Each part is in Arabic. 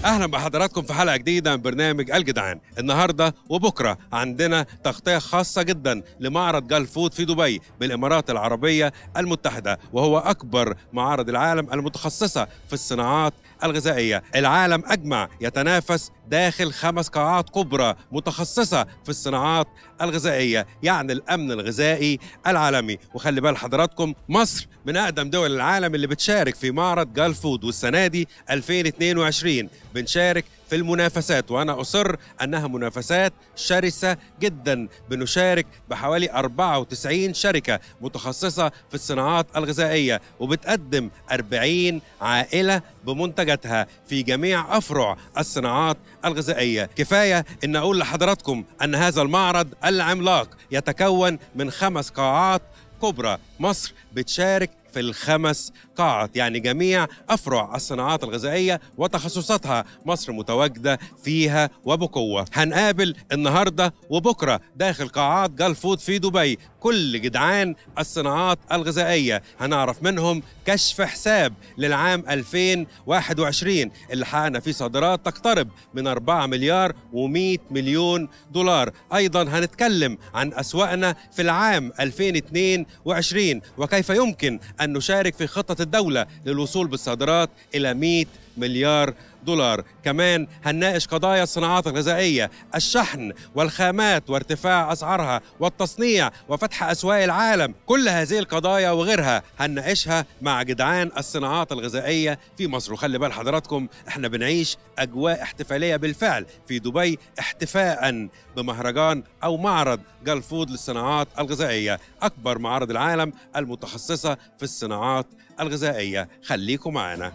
اهلا بحضراتكم في حلقه جديده من برنامج الجدعان. النهارده وبكره عندنا تغطيه خاصه جدا لمعرض جلف فود في دبي بالامارات العربيه المتحده، وهو اكبر معارض العالم المتخصصه في الصناعات الغذائيه. العالم اجمع يتنافس داخل 5 قاعات كبرى متخصصه في الصناعات الغذائيه، يعني الامن الغذائي العالمي. وخلي بال حضراتكم، مصر من اقدم دول العالم اللي بتشارك في معرض جلف فود، والسنه دي 2022 بنشارك في المنافسات، وأنا أصر أنها منافسات شرسة جدا. بنشارك بحوالي 94 شركة متخصصة في الصناعات الغذائية، وبتقدم 40 عائلة بمنتجاتها في جميع أفرع الصناعات الغذائية. كفاية أن أقول لحضراتكم أن هذا المعرض العملاق يتكون من 5 قاعات كبرى. مصر بتشارك في ال5 قاعات، يعني جميع أفرع الصناعات الغذائية وتخصصاتها مصر متواجدة فيها وبقوة. هنقابل النهاردة وبكرة داخل قاعات جلف فود في دبي كل جدعان الصناعات الغذائية. هنعرف منهم كشف حساب للعام 2021 اللي حققنا فيه صادرات تقترب من 4 مليار و100 مليون دولار. أيضا هنتكلم عن أسواقنا في العام 2022 وكيف يمكن أن نشارك في خطة الدولة للوصول بالصادرات إلى 100 مليار دولار. كمان هنناقش قضايا الصناعات الغذائية، الشحن والخامات وارتفاع أسعارها والتصنيع وفتح أسواق العالم. كل هذه القضايا وغيرها هنناقشها مع جدعان الصناعات الغذائية في مصر. وخلي بال حضراتكم، احنا بنعيش أجواء احتفالية بالفعل في دبي، احتفاء بمهرجان أو معرض جلف فود للصناعات الغذائية، أكبر معارض العالم المتخصصة في الصناعات الغذائية. خليكم معنا.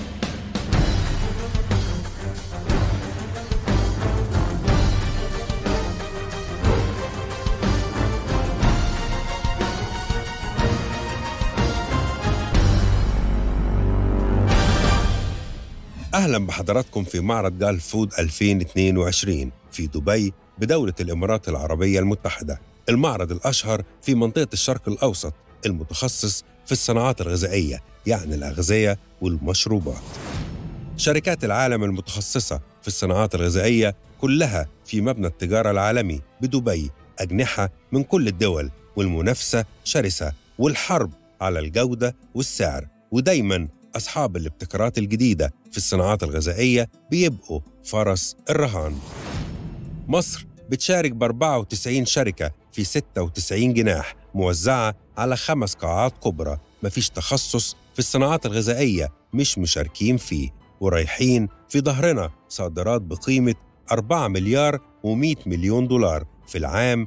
أهلا بحضراتكم في معرض جلف فود 2022 في دبي بدولة الإمارات العربية المتحدة، المعرض الأشهر في منطقة الشرق الأوسط المتخصص في الصناعات الغذائية، يعني الأغذية والمشروبات. شركات العالم المتخصصة في الصناعات الغذائية كلها في مبنى التجارة العالمي بدبي، أجنحة من كل الدول، والمنافسة شرسة والحرب على الجودة والسعر، ودايماً أصحاب الابتكارات الجديدة في الصناعات الغذائية بيبقوا فرس الرهان. مصر بتشارك ب94 شركة في 96 جناح موزعة على 5 قاعات كبرى. مفيش تخصص في الصناعات الغذائية مش مشاركين فيه، ورايحين في ظهرنا صادرات بقيمة 4 مليار و100 مليون دولار في العام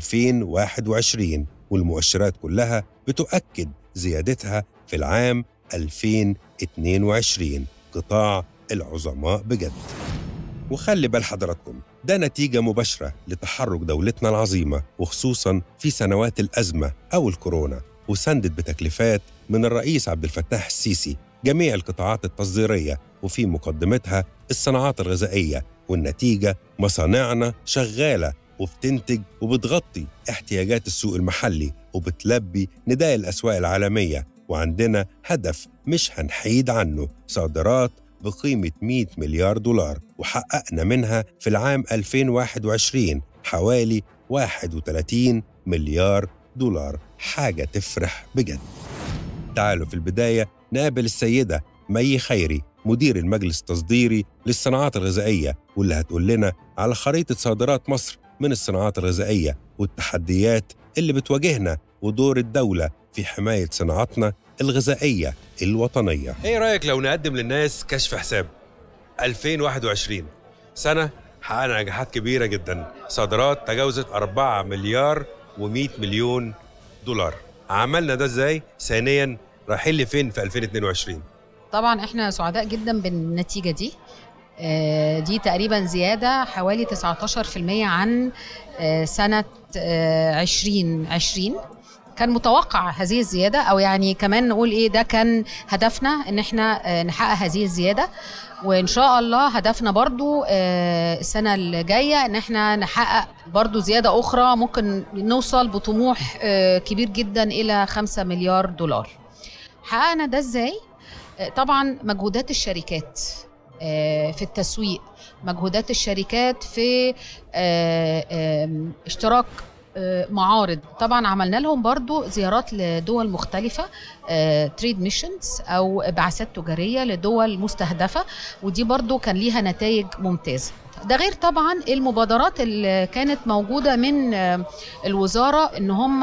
2021، والمؤشرات كلها بتؤكد زيادتها في العام 2022. قطاع العظماء بجد. وخلي بال حضراتكم، ده نتيجة مباشرة لتحرك دولتنا العظيمة، وخصوصاً في سنوات الأزمة أو الكورونا، وسندت بتكليفات من الرئيس عبد الفتاح السيسي جميع القطاعات التصديرية، وفي مقدمتها الصناعات الغذائية. والنتيجة مصانعنا شغالة وبتنتج وبتغطي احتياجات السوق المحلي وبتلبي نداء الأسواق العالمية. وعندنا هدف مش هنحيد عنه، صادرات بقيمة 100 مليار دولار، وحققنا منها في العام 2021 حوالي 31 مليار دولار. حاجة تفرح بجد. تعالوا في البداية نقابل السيدة مي خيري، مدير المجلس التصديري للصناعات الغذائية، واللي هتقول لنا على خريطة صادرات مصر من الصناعات الغذائية والتحديات اللي بتواجهنا ودور الدولة في حماية صناعتنا الغذائية الوطنية. ايه رأيك لو نقدم للناس كشف حساب 2021 سنة حققنا نجاحات كبيرة جدا، صادرات تجاوزت 4 مليار و100 مليون دولار. عملنا ده ازاي؟ ثانيا رايحين لفين في 2022؟ طبعا احنا سعداء جدا بالنتيجة دي. دي تقريبا زيادة حوالي 19% عن سنة 2020. كان متوقع هذه الزيادة، أو يعني كمان نقول إيه، ده كان هدفنا إن إحنا نحقق هذه الزيادة. وإن شاء الله هدفنا برضو السنة الجاية إن إحنا نحقق برضو زيادة أخرى، ممكن نوصل بطموح كبير جدا إلى 5 مليار دولار. حققنا ده إزاي؟ طبعا مجهودات الشركات في التسويق، مجهودات الشركات في اشتراك معارض. طبعا عملنا لهم برضو زيارات لدول مختلفة، تريد ميشنز أو بعثات تجارية لدول مستهدفة، ودي برضو كان ليها نتائج ممتازة. ده غير طبعا المبادرات اللي كانت موجودة من الوزارة ان هم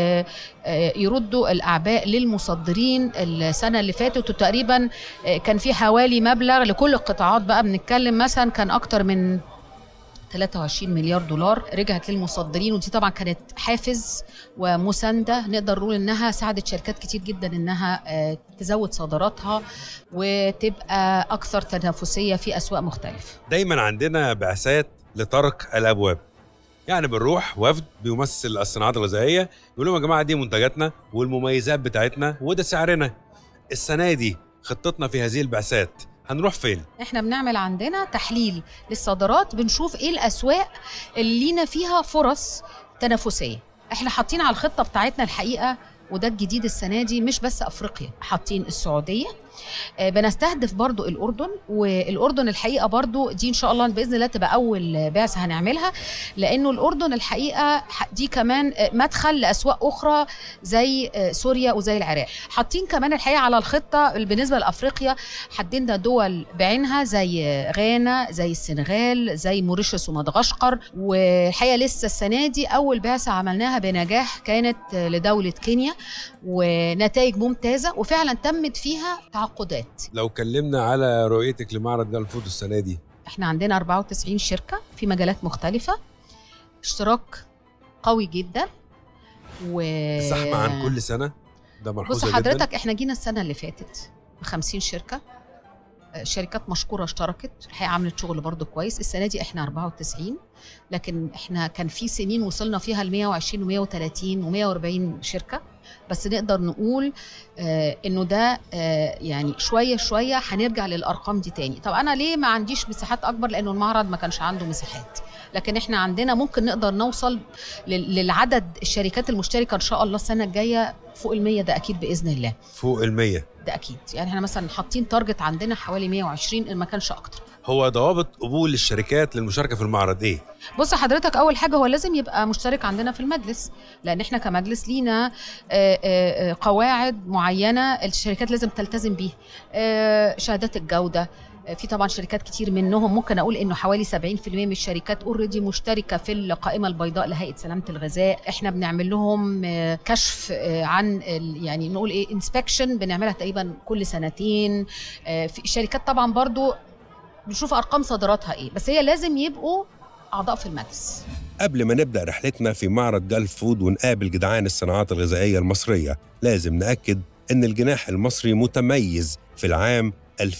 يردوا الأعباء للمصدرين السنة اللي فاتت، وتقريبا كان في حوالي مبلغ لكل القطاعات، بقى بنتكلم مثلا كان أكتر من 23 مليار دولار رجعت للمصدرين، ودي طبعا كانت حافز ومساندة نقدر نقول انها ساعدت شركات كتير جدا انها تزود صادراتها وتبقى اكثر تنافسية في اسواق مختلفة. دايما عندنا بعثات لطرق الابواب، يعني بنروح وفد بيمثل الصناعات الغذائية يقول لهم يا جماعة دي منتجاتنا والمميزات بتاعتنا وده سعرنا. السنة دي خطتنا في هذه البعثات هنروح فين؟ احنا بنعمل عندنا تحليل للصادرات، بنشوف ايه الاسواق اللي لينا فيها فرص تنافسيه. احنا حاطين على الخطه بتاعتنا الحقيقه، وده الجديد السنه دي، مش بس افريقيا، حاطين السعوديه، بنستهدف برضو الأردن. والأردن الحقيقة برضو دي إن شاء الله بإذن الله تبقى أول بعثة هنعملها، لأنه الأردن الحقيقة دي كمان مدخل لأسواق أخرى زي سوريا وزي العراق. حاطين كمان الحقيقة على الخطة بالنسبة لأفريقيا، حددنا دول بعينها زي غانا، زي السنغال، زي موريشيوس ومدغشقر. والحقيقة لسه السنة دي أول بعثة عملناها بنجاح كانت لدولة كينيا، ونتائج ممتازة وفعلا تمت فيها تعاقدات. لو كلمنا على رؤيتك لمعرض جال فود السنة دي، احنا عندنا 94 شركة في مجالات مختلفة، اشتراك قوي جدا زحمة عن كل سنة، ده ملحوظة بص حضرتك جداً. احنا جينا السنة اللي فاتت ب50 شركة، شركات مشكورة اشتركت، الحقيقة عملت شغل برضو كويس. السنة دي احنا 94، لكن احنا كان في سنين وصلنا فيها ل 120 و130 و140 شركة، بس نقدر نقول انه ده يعني شوية شوية هنرجع للأرقام دي تاني. طب أنا ليه ما عنديش مساحات أكبر؟ لأنه المعرض ما كانش عنده مساحات، لكن احنا عندنا ممكن نقدر نوصل للعدد الشركات المشتركة إن شاء الله السنة الجاية فوق 100، ده أكيد بإذن الله. فوق 100 ده أكيد، يعني احنا مثلا حاطين تارجت عندنا حوالي 120 إن ما كانش أكتر. هو ضوابط قبول الشركات للمشاركة في المعرض ايه؟ بص حضرتك، أول حاجة هو لازم يبقى مشترك عندنا في المجلس، لأن احنا كمجلس لينا قواعد معينة الشركات لازم تلتزم بيها، شهادات الجودة. في طبعا شركات كتير منهم ممكن اقول انه حوالي 70% من الشركات اوريدي مشتركه في القائمه البيضاء لهيئه سلامه الغذاء. احنا بنعمل لهم كشف عن يعني نقول ايه انسبكشن، بنعملها تقريبا كل سنتين. في الشركات طبعا برضو بنشوف ارقام صادراتها ايه، بس هي لازم يبقوا اعضاء في المجلس. قبل ما نبدأ رحلتنا في معرض جال فود ونقابل جدعان الصناعات الغذائية المصرية، لازم نأكد ان الجناح المصري متميز في العام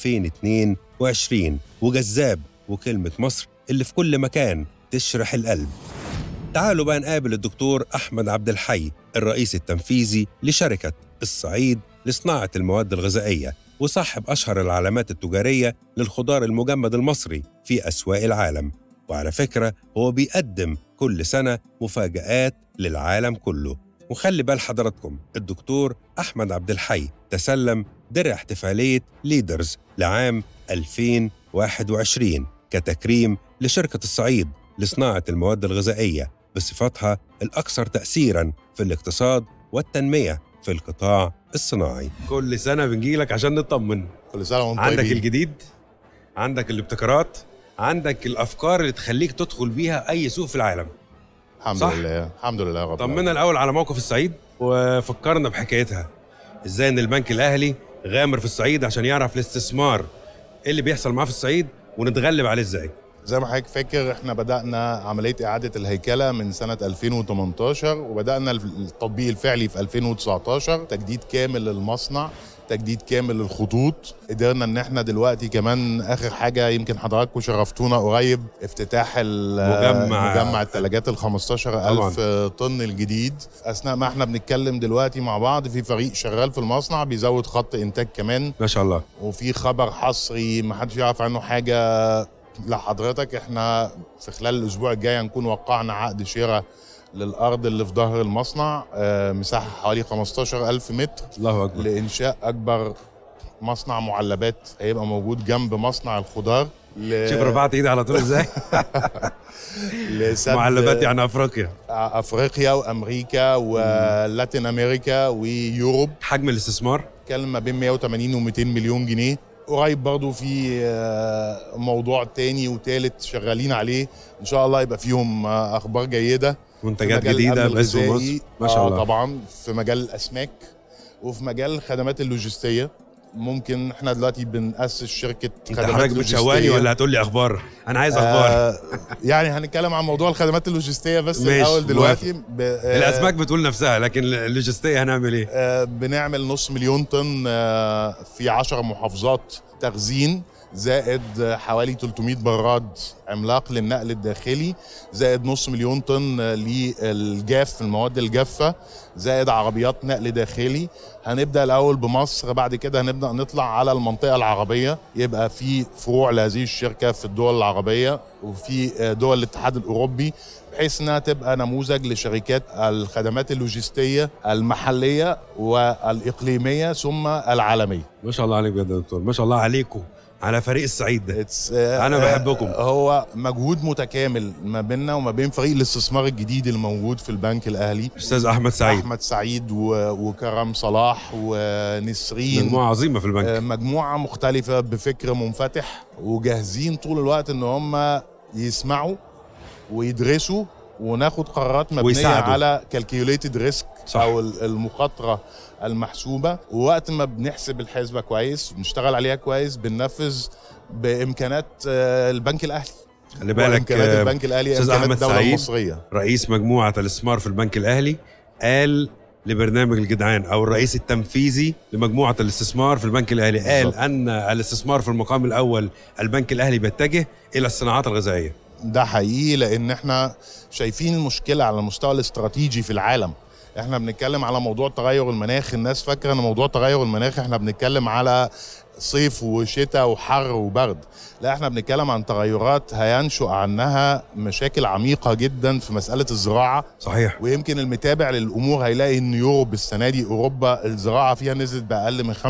2022 وجذاب، وكلمة مصر اللي في كل مكان تشرح القلب. تعالوا بقى نقابل الدكتور أحمد عبد الحي، الرئيس التنفيذي لشركة الصعيد لصناعة المواد الغذائية، وصاحب أشهر العلامات التجارية للخضار المجمد المصري في أسواق العالم. وعلى فكرة هو بيقدم كل سنة مفاجآت للعالم كله. وخلي بال حضراتكم، الدكتور أحمد عبد الحي تسلم درع احتفالية ليدرز لعام 2021 كتكريم لشركة الصعيد لصناعة المواد الغذائية بصفتها الأكثر تأثيراً في الاقتصاد والتنمية في القطاع الصناعي. كل سنة بنجيلك عشان نطمن. كل سنة وانتم عندك طيبين. الجديد، عندك الابتكارات، عندك الأفكار اللي تخليك تدخل بيها أي سوق في العالم. الحمد صح؟ لله، الحمد لله رب العالمين. طمنا الأول على موقف الصعيد وفكرنا بحكايتها، إزاي إن البنك الأهلي غامر في الصعيد عشان يعرف الاستثمار إيه اللي بيحصل معاه في الصعيد ونتغلب عليه إزاي. زي ما حضرتك فاكر احنا بدأنا عملية إعادة الهيكلة من سنة 2018، وبدأنا التطبيق الفعلي في 2019، تجديد كامل للمصنع، تجديد كامل للخطوط. قدرنا ان احنا دلوقتي كمان اخر حاجه يمكن حضراتكم شرفتونا قريب، افتتاح مجمع الثلاجات ال 15,000 طن الجديد. اثناء ما احنا بنتكلم دلوقتي مع بعض في فريق شغال في المصنع بيزود خط انتاج كمان ما شاء الله. وفي خبر حصري ما حدش يعرف عنه حاجه لحضرتك، احنا في خلال الاسبوع الجاي هنكون وقعنا عقد شراء للأرض اللي في ظهر المصنع، مساحة حوالي 15,000 متر. الله أكبر. لإنشاء أكبر مصنع معلبات هيبقى موجود جنب مصنع الخضار شوف رفعت ايدي على طول ازاي. معلبات يعني افريقيا وامريكا ولاتين امريكا ويوروب. حجم الاستثمار كان ما بين 180 و 200 مليون جنيه. قريب برضو في موضوع تاني وتالت شغالين عليه، ان شاء الله يبقى فيهم اخبار جيده، منتجات جديده بس مصر ما شاء الله. طبعا في مجال الاسماك وفي مجال الخدمات اللوجستيه. ممكن احنا دلوقتي بنأسس شركه خدمات حضرتك بتشواني ولا هتقول لي اخبار؟ انا عايز اخبار. يعني هنتكلم عن موضوع الخدمات اللوجستيه بس الاول دلوقتي. الاسماك بتقول نفسها، لكن اللوجستيه هنعمل ايه؟ بنعمل 500,000 طن في 10 محافظات تخزين، زائد حوالي 300 براد عملاق للنقل الداخلي، زائد 500,000 طن للجاف، المواد الجافة، زائد عربيات نقل داخلي. هنبدأ الأول بمصر، بعد كده هنبدأ نطلع على المنطقة العربية، يبقى في فروع لهذه الشركة في الدول العربية وفي دول الاتحاد الأوروبي، بحيث انها تبقى نموذج لشركات الخدمات اللوجستيه المحليه والاقليميه ثم العالميه. ما شاء الله عليك بجد يا دكتور، ما شاء الله عليكم على فريق الصعيد ده. انا بحبكم. هو مجهود متكامل ما بيننا وما بين فريق الاستثمار الجديد الموجود في البنك الاهلي، استاذ احمد سعيد وكرم صلاح ونسرين. مجموعه عظيمه في البنك، مجموعه مختلفه بفكر منفتح، وجاهزين طول الوقت ان هم يسمعوا ويدرسوا وناخد قرارات مبنيه ويساعدوا على كالكيوليتد ريسك او المخاطره المحسوبه. ووقت ما بنحسب الحسبه كويس ونشتغل عليها كويس بننفذ بامكانات البنك الاهلي. خلي بالك امكانات البنك الاهلي استاذ امكانات احمد الدوله سعيد المصريه، رئيس مجموعه الاستثمار في البنك الاهلي، قال لبرنامج الجدعان او الرئيس التنفيذي لمجموعه الاستثمار في البنك الاهلي، قال ان الاستثمار في المقام الاول البنك الاهلي بيتجه الى الصناعات الغذائيه. ده حقيقي، لان احنا شايفين المشكله على المستوى الاستراتيجي في العالم. احنا بنتكلم على موضوع تغير المناخ، الناس فاكره ان موضوع تغير المناخ احنا بنتكلم على صيف وشتاء وحر وبرد. لا، احنا بنتكلم عن تغيرات هينشأ عنها مشاكل عميقة جدا في مسألة الزراعة. صحيح. ويمكن المتابع للأمور هيلاقي ان يوروب السنة دي أوروبا الزراعة فيها نزلت بأقل من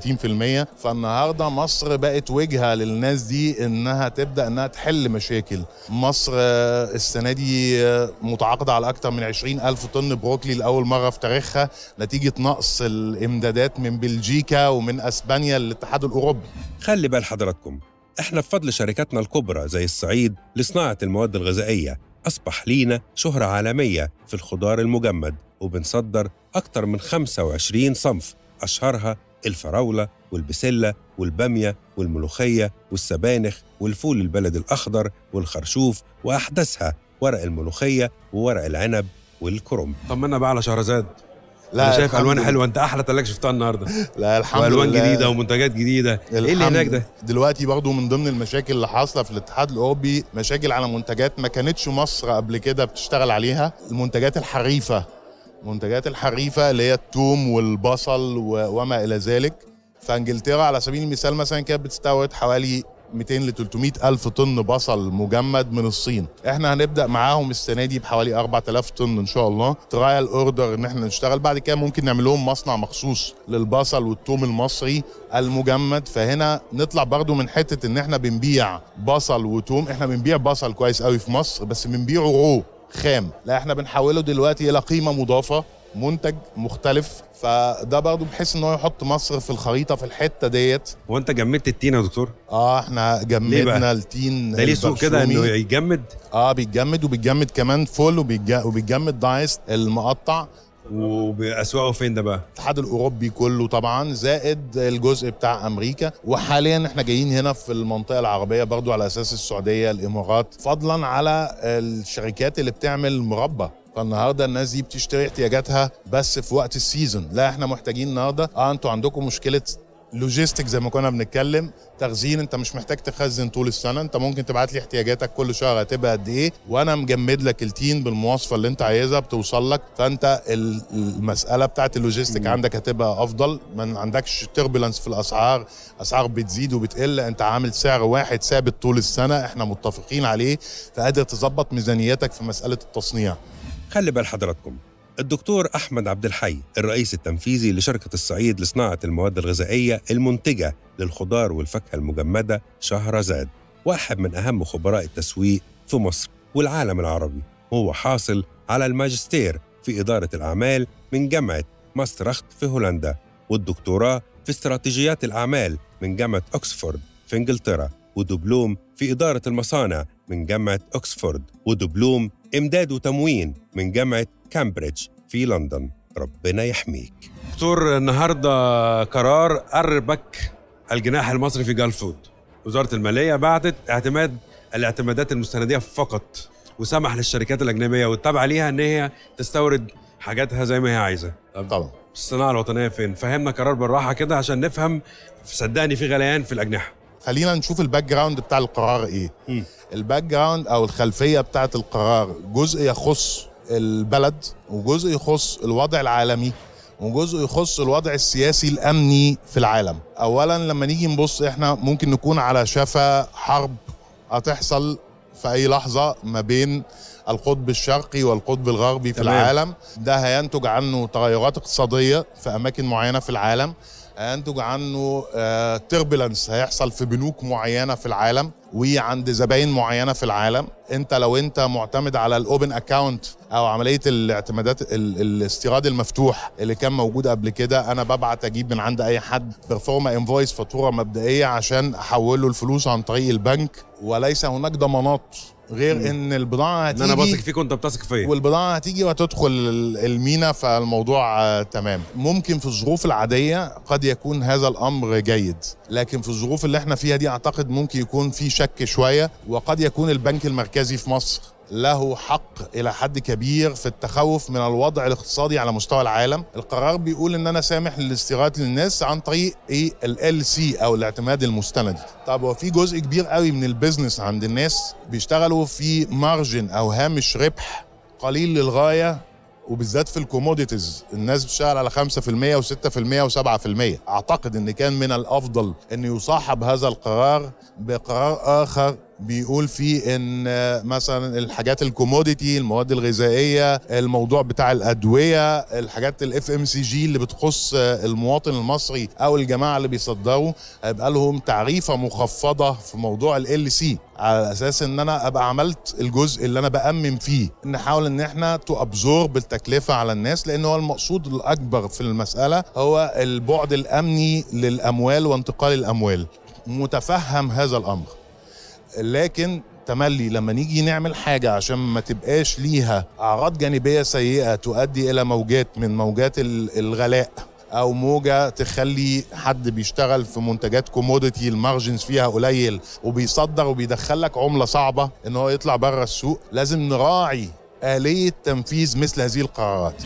35%. فالنهاردة مصر بقت وجهة للناس دي انها تبدأ انها تحل مشاكل. مصر السنة دي متعاقدة على أكثر من 20,000 طن بروكلي لأول مرة في تاريخها، نتيجة نقص الإمدادات من بلجيكا ومن أسبانيا للاتحاد الأوروبي. خلي بال حضراتكم، احنا بفضل شركاتنا الكبرى زي الصعيد لصناعة المواد الغذائية أصبح لينا شهرة عالمية في الخضار المجمد، وبنصدر أكتر من 25 صنف، أشهرها الفراولة والبسلة والبامية والملوخية والسبانخ والفول البلد الأخضر والخرشوف، وأحدثها ورق الملوخية وورق العنب والكرنب. طمنا بقى على شهرزاد. لا، انا شايف الوان حلوه، انت احلى تلاجة شفتها النهارده. لا الحمد لله، والوان جديده ومنتجات جديده. ايه اللي هناك ده؟ دلوقتي برضو من ضمن المشاكل اللي حاصله في الاتحاد الاوروبي مشاكل على منتجات ما كانتش مصر قبل كده بتشتغل عليها، المنتجات الحريفه. المنتجات الحريفه اللي هي الثوم والبصل وما الى ذلك. فانجلترا على سبيل المثال مثلا كانت بتستورد حوالي 200 ل 300 ألف طن بصل مجمد من الصين. احنا هنبدأ معاهم السنة دي بحوالي 4000 طن ان شاء الله، ترايل اوردر ان احنا نشتغل. بعد كده ممكن نعمل لهم مصنع مخصوص للبصل والثوم المصري المجمد. فهنا نطلع برضو من حتة ان احنا بنبيع بصل وثوم، احنا بنبيع بصل كويس قوي في مصر بس بنبيعه رو خام، لا احنا بنحوله دلوقتي الى قيمة مضافة، منتج مختلف. فده برضه بحيث ان هو يحط مصر في الخريطه في الحته ديت. هو انت جمدت التين يا دكتور؟ احنا جمدنا التين. ده ليه سوق كده انه يجمد؟ بيتجمد، وبيتجمد كمان فول، وبيتجمد دايس المقطع. وبأسواقه فين ده بقى؟ الاتحاد الاوروبي كله طبعا، زائد الجزء بتاع امريكا. وحاليا احنا جايين هنا في المنطقه العربيه برضو على اساس السعوديه، الامارات، فضلا على الشركات اللي بتعمل مربى. فالنهارده الناس دي بتشتري احتياجاتها بس في وقت السيزون. لا احنا محتاجين النهارده انتوا عندكم مشكله لوجيستيك زي ما كنا بنتكلم، تخزين. انت مش محتاج تخزن طول السنه، انت ممكن تبعت لي احتياجاتك كل شهر هتبقى قد ايه، وانا مجمد لك التين بالمواصفه اللي انت عايزها بتوصل لك. فانت المساله بتاعت اللوجيستيك عندك هتبقى افضل، ما عندكش تربulence في الاسعار، اسعار بتزيد وبتقل، انت عامل سعر واحد ثابت طول السنه احنا متفقين عليه، فقادر تظبط ميزانيتك في مساله التصنيع. خلي بال حضراتكم، الدكتور أحمد عبد الحي الرئيس التنفيذي لشركة الصعيد لصناعة المواد الغذائية المنتجة للخضار والفاكهة المجمدة شهرزاد، واحد من أهم خبراء التسويق في مصر والعالم العربي، وهو حاصل على الماجستير في إدارة الأعمال من جامعة ماسترخت في هولندا، والدكتوراه في استراتيجيات الأعمال من جامعة أكسفورد في إنجلترا، ودبلوم في إدارة المصانع من جامعة أكسفورد، ودبلوم إمداد وتموين من جامعة كامبريدج في لندن. ربنا يحميك دكتور. النهاردة قرار أربك الجناح المصري في جالف فود. وزارة المالية بعتت الاعتمادات المستندية فقط، وسمح للشركات الأجنبية والتابعة ليها إن هي تستورد حاجاتها زي ما هي عايزة. طبعا الصناعة الوطنية فين؟ فهمنا قرار بالراحة كده عشان نفهم. صدقني في غليان في الأجنحة. خلينا نشوف الباك جراوند بتاع القرار ايه. الباك جراوند او الخلفيه بتاعه القرار جزء يخص البلد، وجزء يخص الوضع العالمي، وجزء يخص الوضع السياسي الامني في العالم. اولا لما نيجي نبص احنا ممكن نكون على شفا حرب هتحصل في اي لحظه ما بين القطب الشرقي والقطب الغربي في العالم. ده هينتج عنه تغيرات اقتصاديه في اماكن معينه في العالم، هينتج عنه تربلنس هيحصل في بنوك معينه في العالم وعند زباين معينه في العالم. انت لو انت معتمد على الاوبن اكاونت او عمليه الاعتمادات الاستيراد المفتوح اللي كان موجود قبل كده، انا ببعت اجيب من عند اي حد بيرفورما انفويس، فاتوره مبدئيه عشان احول له الفلوس عن طريق البنك، وليس هناك ضمانات غير ان البضاعه هتيجي، ان انا بثق فيك وانت بتثق فيا، والبضاعه هتيجي وتدخل المينا، فالموضوع تمام. ممكن في الظروف العاديه قد يكون هذا الامر جيد، لكن في الظروف اللي احنا فيها دي اعتقد ممكن يكون في شك شويه، وقد يكون البنك المركزي في مصر له حق إلى حد كبير في التخوف من الوضع الاقتصادي على مستوى العالم. القرار بيقول إن أنا سامح للاستيراد للناس عن طريق LC أو الاعتماد المستندي. طب وفي جزء كبير قوي من البيزنس عند الناس بيشتغلوا في مارجن أو هامش ربح قليل للغاية، وبالذات في الكوموديتيز الناس بتشتغل على 5% و6% و7%. أعتقد إن كان من الأفضل إن يصاحب هذا القرار بقرار آخر بيقول فيه ان مثلا الحاجات الكوموديتي، المواد الغذائيه، الموضوع بتاع الادويه، الحاجات الFMCG اللي بتخص المواطن المصري او الجماعه اللي بيصدروا، هيبقى لهم تعريفه مخفضه في موضوع LC، على اساس ان انا ابقى عملت الجزء اللي انا بأمن فيه. نحاول ان احنا تأبزورب التكلفه على الناس، لان هو المقصود الاكبر في المساله هو البعد الامني للاموال وانتقال الاموال. متفهم هذا الامر، لكن تملي لما نيجي نعمل حاجة عشان ما تبقاش ليها أعراض جانبية سيئة تؤدي إلى موجات من موجات الغلاء، أو موجة تخلي حد بيشتغل في منتجات كوموديتي المارجنز فيها قليل وبيصدر وبيدخلك عملة صعبة إن هو يطلع بره السوق، لازم نراعي آلية تنفيذ مثل هذه القرارات.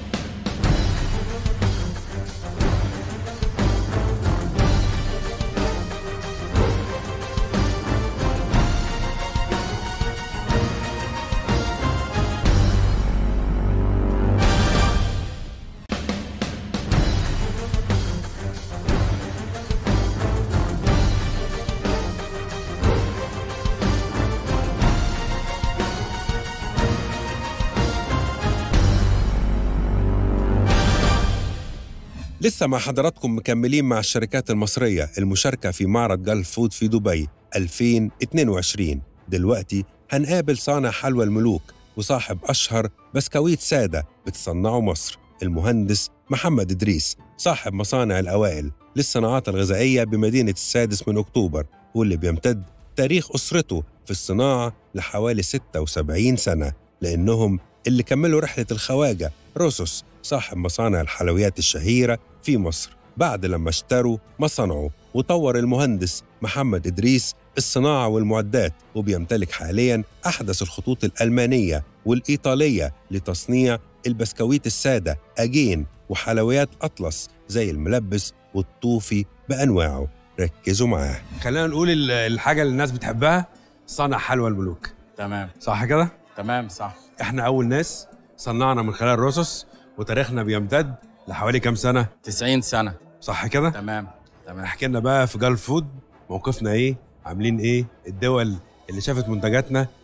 لسه مع حضراتكم مكملين مع الشركات المصرية المشاركة في معرض جالف فود في دبي 2022. دلوقتي هنقابل صانع حلوى الملوك وصاحب أشهر بسكويت سادة بتصنعه مصر، المهندس محمد إدريس، صاحب مصانع الأوائل للصناعات الغذائية بمدينة السادس من أكتوبر، واللي بيمتد تاريخ أسرته في الصناعة لحوالي 76 سنة، لأنهم اللي كملوا رحلة الخواجة روسوس صاحب مصانع الحلويات الشهيرة في مصر بعد لما اشتروا مصنعه. وطور المهندس محمد إدريس الصناعة والمعدات، وبيمتلك حالياً أحدث الخطوط الألمانية والإيطالية لتصنيع البسكويت السادة أجين وحلويات أطلس زي الملبس والطوفي بأنواعه. ركزوا معاه. خلينا نقول الحاجة اللي الناس بتحبها، صنع حلوى الملوك. تمام، صح كده؟ تمام صح. احنا أول ناس صنعنا من خلال روسوس، وتاريخنا بيمتد لحوالي كام سنة؟ 90 سنة. صح كده؟ تمام تمام. احكي لنا بقى في جالف فود موقفنا ايه؟ عاملين ايه؟ الدول اللي شافت منتجاتنا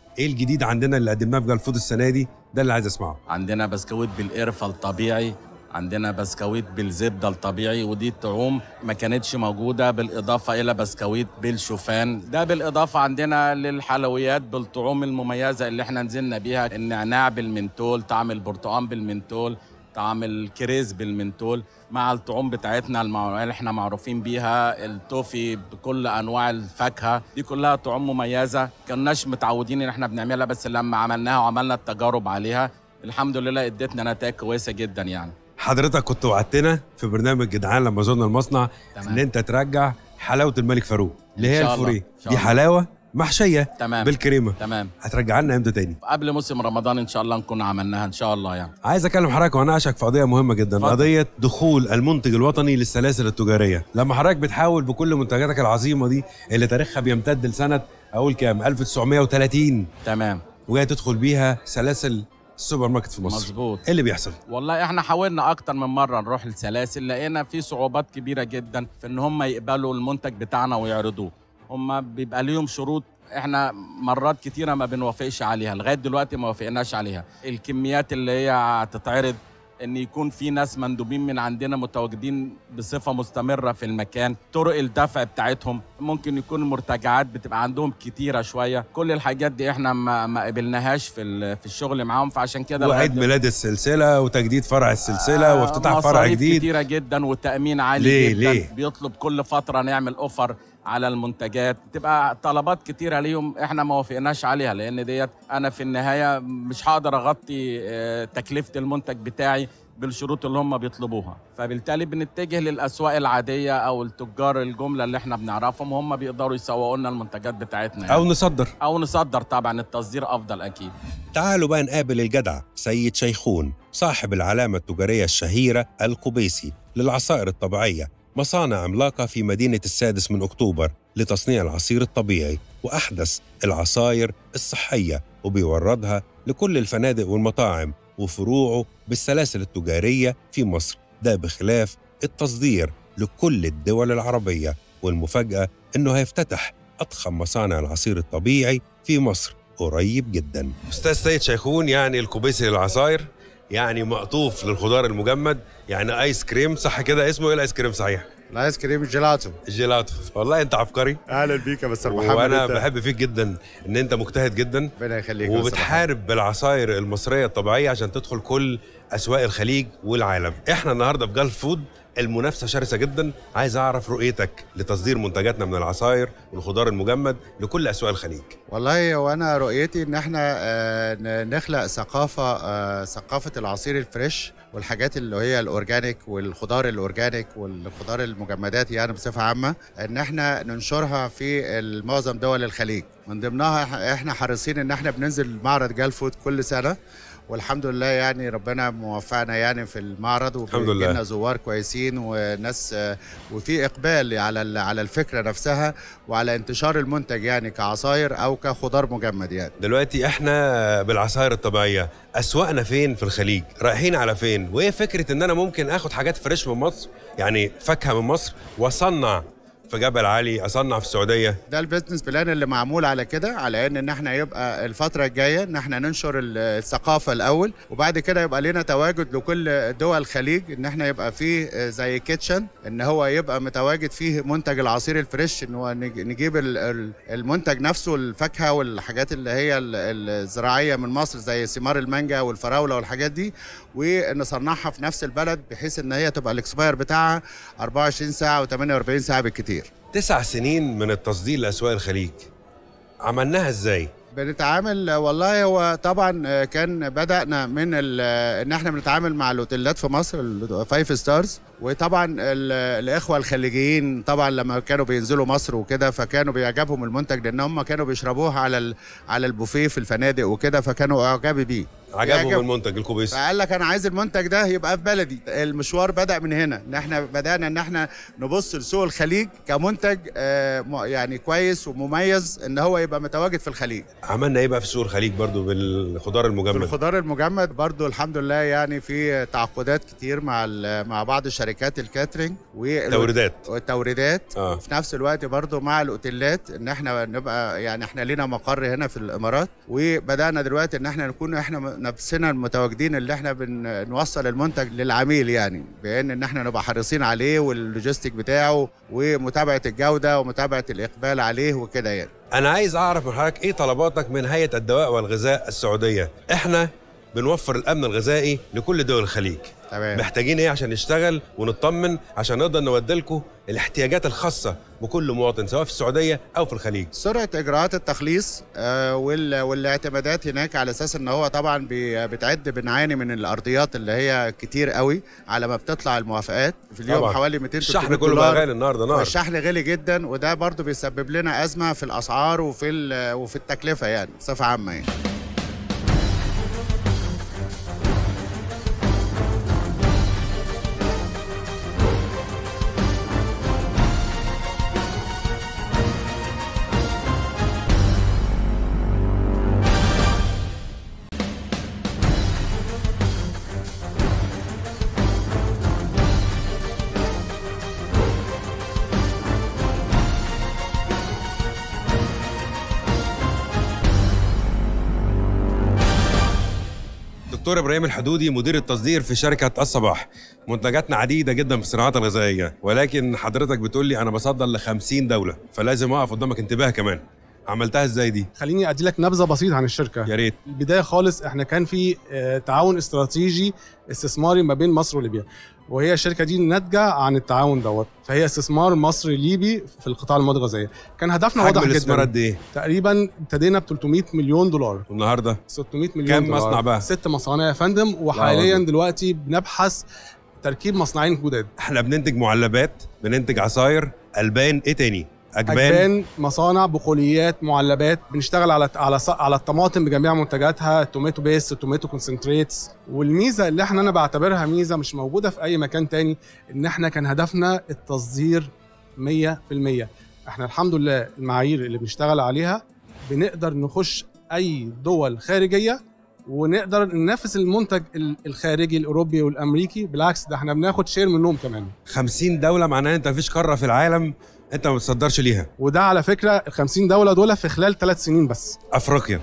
ايه الجديد عندنا اللي قدمناه في جال فود السنه دي؟ ده اللي عايز اسمعه. عندنا بسكويت بالقرفه الطبيعي، عندنا بسكويت بالزبده الطبيعي، ودي الطعوم ما كانتش موجوده، بالاضافه الى بسكويت بالشوفان. ده بالاضافه عندنا للحلويات بالطعوم المميزه اللي احنا نزلنا بيها، النعناع بالمنتول، طعم البرتقال بالمنتول، طعم الكريز بالمنتول، مع الطعوم بتاعتنا اللي احنا معروفين بيها، التوفي بكل انواع الفاكهه. دي كلها طعوم مميزه كناش متعودين ان احنا بنعملها، بس لما عملناها وعملنا التجارب عليها الحمد لله ادتنا نتائج كويسه جدا يعني. حضرتك كنت وعدتنا في برنامج جدعان لما زرنا المصنع ان انت ترجع حلاوه الملك فاروق اللي هي الفوريه دي، حلاوه محشيه تمام بالكريمه. تمام. هترجع لنا امتى تاني؟ قبل موسم رمضان ان شاء الله نكون عملناها ان شاء الله يعني. عايز اكلم حضرتك واناقشك في قضيه مهمه جدا، فضل. قضيه دخول المنتج الوطني للسلاسل التجاريه. لما حضرتك بتحاول بكل منتجاتك العظيمه دي اللي تاريخها بيمتد لسنه اقول كام 1930 تمام، وجاي تدخل بيها سلاسل السوبر ماركت في مصر، مظبوط. ايه اللي بيحصل؟ والله احنا حاولنا اكتر من مره نروح للسلاسل، لقينا في صعوبات كبيره جدا في ان هم يقبلوا المنتج بتاعنا ويعرضوه. هم بيبقى ليهم شروط احنا مرات كتيره ما بنوافقش عليها، لغايه دلوقتي ما وافقناش عليها. الكميات اللي هي هتتعرض، ان يكون في ناس مندوبين من عندنا متواجدين بصفه مستمره في المكان، طرق الدفع بتاعتهم، ممكن يكون المرتجعات بتبقى عندهم كتيره شويه. كل الحاجات دي احنا ما قبلناهاش في الشغل معاهم، فعشان كده وعيد ميلاد السلسله وتجديد فرع السلسله وافتتاح فرع جديد كتيره جدا وتامين عالي جدا. ليه؟ بيطلب كل فتره نعمل اوفر على المنتجات، تبقى طلبات كتيره ليهم احنا ما وافقناش عليها، لان ديت انا في النهايه مش هقدر اغطي تكلفه المنتج بتاعي بالشروط اللي هم بيطلبوها. فبالتالي بنتجه للاسواق العاديه او التجار الجمله اللي احنا بنعرفهم، وهم بيقدروا يسوقوا لنا المنتجات بتاعتنا يعني. او نصدر. طبعا التصدير افضل اكيد. تعالوا بقى نقابل الجدع سيد شيخون، صاحب العلامه التجاريه الشهيره القبيسي للعصائر الطبيعيه، مصانع عملاقة في مدينة السادس من أكتوبر لتصنيع العصير الطبيعي وأحدث العصاير الصحية، وبيوردها لكل الفنادق والمطاعم وفروعه بالسلاسل التجارية في مصر، ده بخلاف التصدير لكل الدول العربية. والمفاجأة إنه هيفتتح أضخم مصانع العصير الطبيعي في مصر قريب جدا. أستاذ سيد شيخون، يعني القبيسي للعصاير، يعني مقطوف للخضار المجمد، يعني ايس كريم، صح كده؟ اسمه ايه الايس كريم صحيح؟ الايس كريم الجيلاتو. والله انت عبقري. اهلا بيك يا مستر محمد. وانا بحب فيك جدا ان انت مجتهد جدا، ربنا يخليك، وبتحارب بالعصاير المصريه الطبيعيه عشان تدخل كل اسواق الخليج والعالم. احنا النهارده في جال فود، المنافسه شرسه جدا. عايز اعرف رؤيتك لتصدير منتجاتنا من العصاير والخضار المجمد لكل اسواق الخليج. والله وانا رؤيتي ان احنا نخلق ثقافه العصير الفريش والحاجات اللي هي الاورجانيك والخضار الاورجانيك والخضار المجمدات يعني بصفه عامه، ان احنا ننشرها في معظم دول الخليج. من ضمنها احنا حريصين ان احنا بننزل معرض جال فود كل سنه، والحمد لله يعني ربنا موفقنا يعني في المعرض، وبيجينا زوار كويسين وناس، وفي اقبال على الفكره نفسها وعلى انتشار المنتج يعني كعصاير او كخضار مجمد يعني. دلوقتي احنا بالعصاير الطبيعيه اسواقنا فين في الخليج؟ رايحين على فين؟ وايه فكره ان انا ممكن اخد حاجات فريش من مصر، يعني فاكهه من مصر، واصنع في جبل علي، اصنع في السعوديه؟ ده البيزنس بلان اللي معمول على كده، على ان احنا يبقى الفتره الجايه ان احنا ننشر الثقافه الاول، وبعد كده يبقى لنا تواجد لكل دول الخليج، ان احنا يبقى فيه زي كيتشن، ان هو يبقى متواجد فيه منتج العصير الفريش، ان هو نجيب المنتج نفسه، الفاكهه والحاجات اللي هي الزراعيه من مصر زي ثمار المانجا والفراوله والحاجات دي، ونصنعها في نفس البلد، بحيث ان هي تبقى الاكسباير بتاعها 24 ساعه و48 ساعه بالكتير. 9 سنين من التصدير لأسواق الخليج، عملناها ازاي؟ بنتعامل، والله هو طبعا كان بدأنا من ان احنا بنتعامل مع الاوتيلات في مصر 5 ستارز، وطبعا الاخوه الخليجيين طبعا لما كانوا بينزلوا مصر وكده فكانوا بيعجبهم المنتج، لان هم كانوا بيشربوه على البوفيه في الفنادق وكده، فكانوا اعجبوا بيه، عجبهم المنتج القبيسي، فقال لك انا عايز المنتج ده يبقى في بلدي. المشوار بدأ من هنا، ان احنا بدأنا ان احنا نبص لسوق الخليج كمنتج يعني كويس ومميز ان هو يبقى متواجد في الخليج. عملنا ايه بقى في سوق الخليج برضو بالخضار المجمد؟ بالخضار المجمد برضو الحمد لله يعني في تعاقدات كتير مع بعض الشركات شركات الكاترينج والتوريدات في نفس الوقت برضو مع الاوتيلات، ان احنا نبقى يعني احنا لينا مقر هنا في الامارات، وبدانا دلوقتي ان احنا نكون احنا نفسنا المتواجدين اللي احنا بنوصل المنتج للعميل، يعني بان ان احنا نبقى حريصين عليه واللوجيستيك بتاعه ومتابعه الجوده ومتابعه الاقبال عليه وكده يعني. انا عايز اعرف من حضرتك ايه طلباتك من هيئه الدواء والغذاء السعوديه؟ احنا بنوفر الامن الغذائي لكل دول الخليج. تمام. محتاجين ايه عشان نشتغل ونطمن عشان نقدر نودي لكم الاحتياجات الخاصه بكل مواطن سواء في السعوديه او في الخليج؟ سرعه اجراءات التخليص والاعتمادات هناك، على اساس ان هو طبعا بنعاني من الارضيات اللي هي كتير قوي على ما بتطلع الموافقات في اليوم طبعا. حوالي 200 300 دولار. الشحن كله بقى غالي النهارده نار. الشحن غالي جدا، وده برضو بيسبب لنا ازمه في الاسعار وفي التكلفه يعني بصفه عامه يعني. دكتور ابراهيم الحدودي مدير التصدير في شركه الصباح. منتجاتنا عديده جدا في الصناعات الغذائيه، ولكن حضرتك بتقول لي انا بصدر ل 50 دوله، فلازم اقف قدامك انتباه كمان. عملتها ازاي دي؟ خليني ادي لك نبذه بسيطه عن الشركه. يا ريت. البدايه خالص احنا كان في تعاون استراتيجي استثماري ما بين مصر وليبيا، وهي الشركه دي ناتجه عن التعاون دوت، فهي استثمار مصري ليبي في القطاع المواد الغذائيه. كان هدفنا واضح جدا. حجم الاستثمار قد ايه؟ تقريبا ابتدينا ب 300 مليون دولار، والنهارده 600 مليون كام دولار. مصنع بقى؟ 6 مصانع يا فندم، وحاليا دلوقتي بنبحث تركيب مصنعين جداد. احنا بننتج معلبات، بننتج عصاير، البان، ايه تاني؟ أجبان، مصانع، بقوليات، معلبات. بنشتغل على الطماطم بجميع منتجاتها، التوماتو بيست، التوماتو كونسنتريتس. والميزه اللي انا بعتبرها ميزه مش موجوده في اي مكان تاني، ان احنا كان هدفنا التصدير 100%. احنا الحمد لله المعايير اللي بنشتغل عليها بنقدر نخش اي دول خارجيه ونقدر ننافس المنتج الخارجي الاوروبي والامريكي. بالعكس، ده احنا بناخد شير منهم كمان. 50 دوله معناها انت مفيش قاره في العالم انت ما بتصدرش ليها. وده على فكره ال 50 دوله دول في خلال 3 سنين بس. افريقيا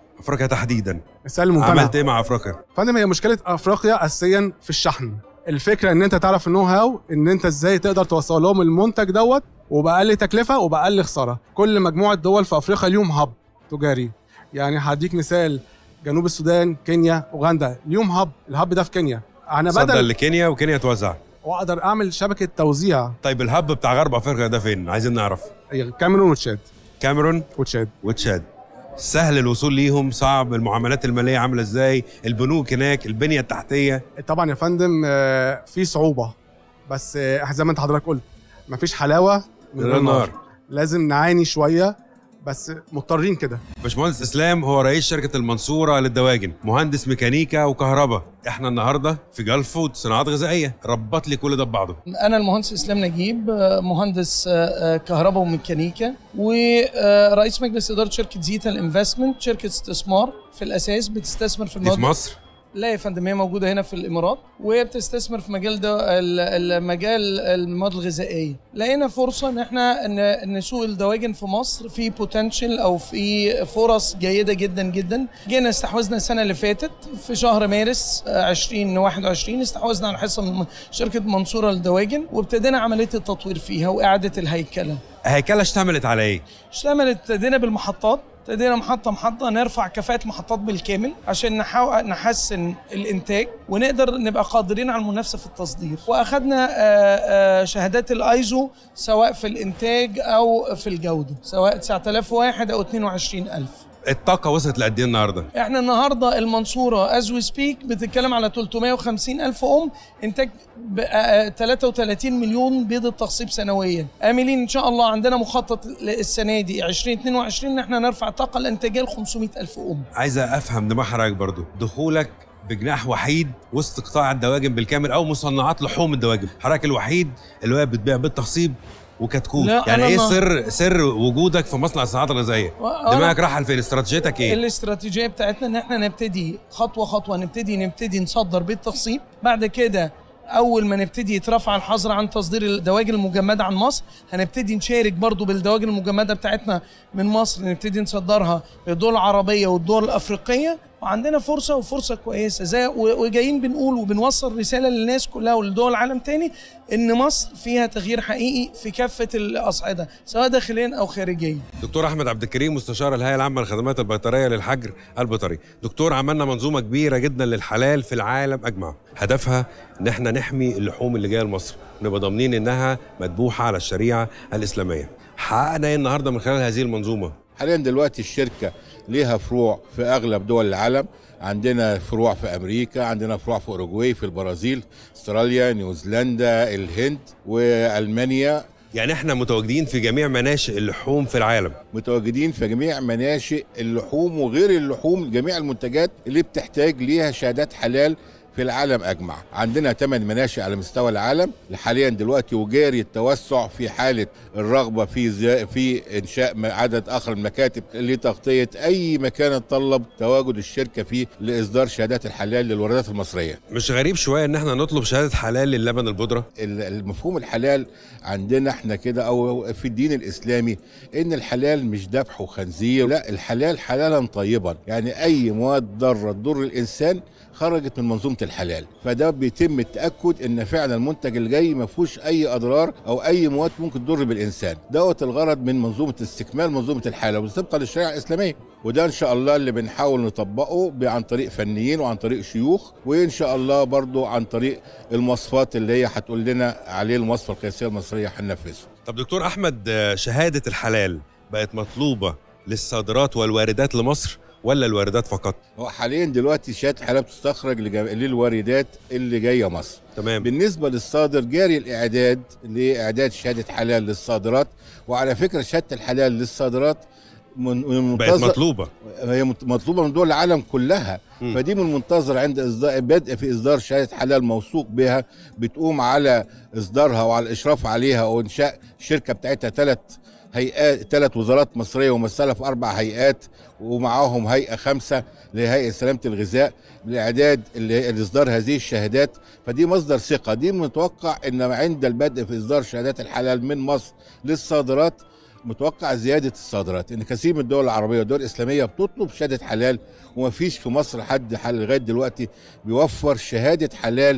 تحديدا عملت ايه مع افريقيا؟ فندم، هي مشكله افريقيا اساسيا في الشحن. الفكره ان انت تعرف النو هاو، ان انت ازاي تقدر توصل لهم المنتج دوت وباقل تكلفه وباقل خساره. كل مجموعه دول في افريقيا ليهم هاب تجاري. يعني هديك مثال، جنوب السودان، كينيا، اوغندا ليهم هاب. الهاب ده في كينيا، انا بدل لكينيا وكينيا توزع، واقدر اعمل شبكه توزيع. طيب الهب بتاع غرب افريقيا ده فين؟ عايزين نعرف. كاميرون وتشاد. كاميرون وتشاد. سهل الوصول ليهم؟ صعب؟ المعاملات الماليه عامله ازاي؟ البنوك هناك، البنيه التحتيه؟ طبعا يا فندم في صعوبه، بس زي ما انت حضرتك قلت مفيش حلاوه من غير نار. لازم نعاني شويه، بس مضطرين كده. باشمهندس اسلام هو رئيس شركه المنصوره للدواجن، مهندس ميكانيكا وكهرباء. احنا النهارده في جلف فود، صناعات غذائيه. ربط لي كل ده ببعضه. انا المهندس اسلام نجيب، مهندس كهرباء وميكانيكا، ورئيس مجلس اداره شركه زيتا الانفستمنت، شركه استثمار في الاساس بتستثمر في المواد. في مصر؟ لا يا فندم، هي موجوده هنا في الامارات، وهي بتستثمر في مجال المواد الغذائيه. لقينا فرصه ان احنا ان سوق الدواجن في مصر في بوتنشال او في فرص جيده جدا جدا. جينا استحوذنا السنه اللي فاتت في شهر مارس 2021، استحوذنا على حصه من شركه منصوره للدواجن، وابتدينا عمليه التطوير فيها واعاده الهيكله. الهيكله اشتملت على ايه؟ ابتدينا بالمحطات، ابتدينا محطة نرفع كفاءة المحطات بالكامل عشان نحسن الإنتاج ونقدر نبقى قادرين على المنافسة في التصدير. وأخذنا شهادات الأيزو سواء في الإنتاج أو في الجودة، سواء 9001 أو 22000. الطاقة وصلت لقد ايه النهارده؟ احنا النهارده المنصورة از وي سبيك بتتكلم على 350,000 انتاج 33 مليون بيضة تخصيب سنويا. املين ان شاء الله، عندنا مخطط السنة دي 2022 ان احنا نرفع الطاقة الانتاجية ل 500,000 عايزة افهم دماغ حضرتك برضه، دخولك بجناح وحيد وسط قطاع الدواجن بالكامل او مصنعات لحوم الدواجن، حضرتك الوحيد اللي هو بتبيع بيض تخصيب وكتكوت. يعني ايه سر وجودك في مصنع الصناعات الغذائيه؟ دماغك رايحه فين؟ استراتيجيتك ايه؟ الاستراتيجيه بتاعتنا ان احنا نبتدي خطوه خطوه، نبتدي نصدر بيض تخصيب، بعد كده اول ما نبتدي يترفع الحظر عن تصدير الدواجن المجمده عن مصر، هنبتدي نشارك برضو بالدواجن المجمده بتاعتنا من مصر، نبتدي نصدرها للدول العربيه والدول الافريقيه. وعندنا فرصه وفرصه كويسه زي وجايين بنقول وبنوصل رساله للناس كلها ولدول العالم تاني ان مصر فيها تغيير حقيقي في كافه الاصعده سواء داخليا او خارجيا. دكتور احمد عبد الكريم، مستشار الهيئه العامه للخدمات البيطريه للحجر البيطري. دكتور، عملنا منظومه كبيره جدا للحلال في العالم اجمع، هدفها ان احنا نحمي اللحوم اللي جايه لمصر ونبقى ضامنين انها مذبوحه على الشريعه الاسلاميه. حققنا ايه النهارده من خلال هذه المنظومه؟ حاليا دلوقتي الشركه ليها فروع في اغلب دول العالم، عندنا فروع في امريكا، عندنا فروع في اوروجواي، في البرازيل، استراليا، نيوزيلندا، الهند والمانيا. يعني احنا متواجدين في جميع مناشئ اللحوم في العالم، متواجدين في جميع مناشئ اللحوم وغير اللحوم، جميع المنتجات اللي بتحتاج ليها شهادات حلال في العالم أجمع. عندنا 8 مناشئ على مستوى العالم حاليا دلوقتي، وجاري التوسع في حالة الرغبة في إنشاء عدد آخر من المكاتب لتغطية أي مكان يتطلب تواجد الشركة فيه لإصدار شهادات الحلال للواردات المصرية. مش غريب شوية إن احنا نطلب شهادة حلال للبن البودرة؟ المفهوم الحلال عندنا احنا كده أو في الدين الإسلامي إن الحلال مش ذبح وخنزير، لا، الحلال حلالا طيبا، يعني أي مواد ضارة تضر الإنسان خرجت من منظومة الحلال، فده بيتم التأكد ان فعلا المنتج اللي جاي ما فيهوش اي اضرار او اي مواد ممكن تضر بالانسان. دوت الغرض من منظومة استكمال منظومة الحلال وطبقا للشريعة الاسلامية، وده ان شاء الله اللي بنحاول نطبقه عن طريق فنيين وعن طريق شيوخ، وان شاء الله برضو عن طريق المواصفات اللي هي هتقول لنا عليه المواصفة القياسية المصرية هننفذه. طب دكتور احمد، شهادة الحلال بقت مطلوبة للصادرات والواردات لمصر ولا الواردات فقط؟ هو حاليا دلوقتي شهاده الحلال بتستخرج للواردات اللي جايه مصر. تمام. بالنسبه للصادر جاري الاعداد لاعداد شهاده حلال للصادرات، وعلى فكره شهاده الحلال للصادرات بقت مطلوبه، هي مطلوبه من دول العالم كلها. فدي من المنتظر عند بدء في اصدار شهاده حلال موثوق بها، بتقوم على اصدارها وعلى الاشراف عليها وانشاء شركه بتاعتها 3 وزارات مصرية وممثلة في 4 هيئات، ومعاهم هيئة 5 لهيئة سلامة الغذاء لإعداد لإصدار هذه الشهادات. فدي مصدر ثقة. دي متوقع أن عند البدء في إصدار شهادات الحلال من مصر للصادرات متوقع زيادة الصادرات، إن كثير من الدول العربية والدول الإسلامية بتطلب شهادة حلال، ومفيش في مصر حد لغاية دلوقتي بيوفر شهادة حلال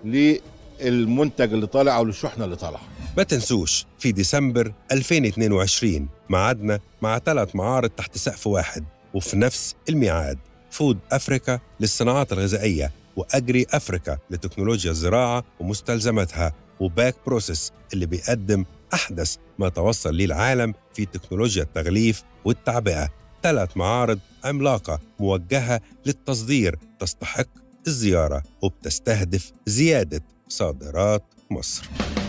للمنتج اللي طالع أو للشحنة اللي طالعة. ما تنسوش في ديسمبر 2022 معادنا مع 3 معارض تحت سقف واحد وفي نفس الميعاد: فود أفريكا للصناعات الغذائية، وأجري أفريكا لتكنولوجيا الزراعة ومستلزماتها، وباك بروسيس اللي بيقدم أحدث ما توصل ليه العالم في تكنولوجيا التغليف والتعبئة. 3 معارض عملاقة موجهة للتصدير تستحق الزيارة وبتستهدف زيادة صادرات مصر.